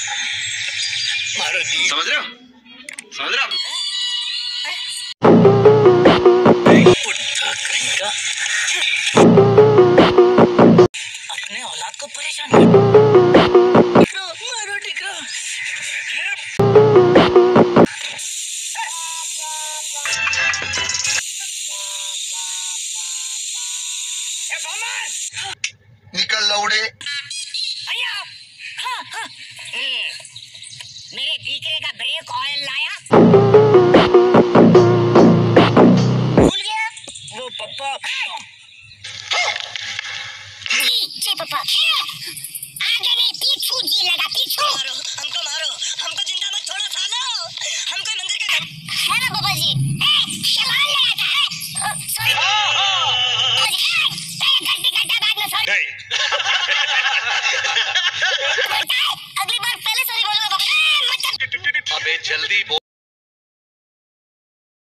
मारो दी। समझ रहे हो? समझ रहे हो? पुट्ठा कहीं का अपने औलाद को परेशान कर। मारो टिकरो। निकल लौड़े। भैया। हाँ, हाँ। मेरे दीकरे का ब्रेक ऑयल लाया। भूल गया वो पप्पा। जी पप्पा। आगे नहीं पीछू जी लगा पीछू। मारो हमको मारो हमको जिंदा मत छोड़ो सालो। हमको मंदिर का है ना पापा जी। शमान लगाता है। सॉरी। पहले गलती करता बाद में सॉरी। अगली बार पहले सॉरी बोलूंगा पापा। अबे जल्दी बोल।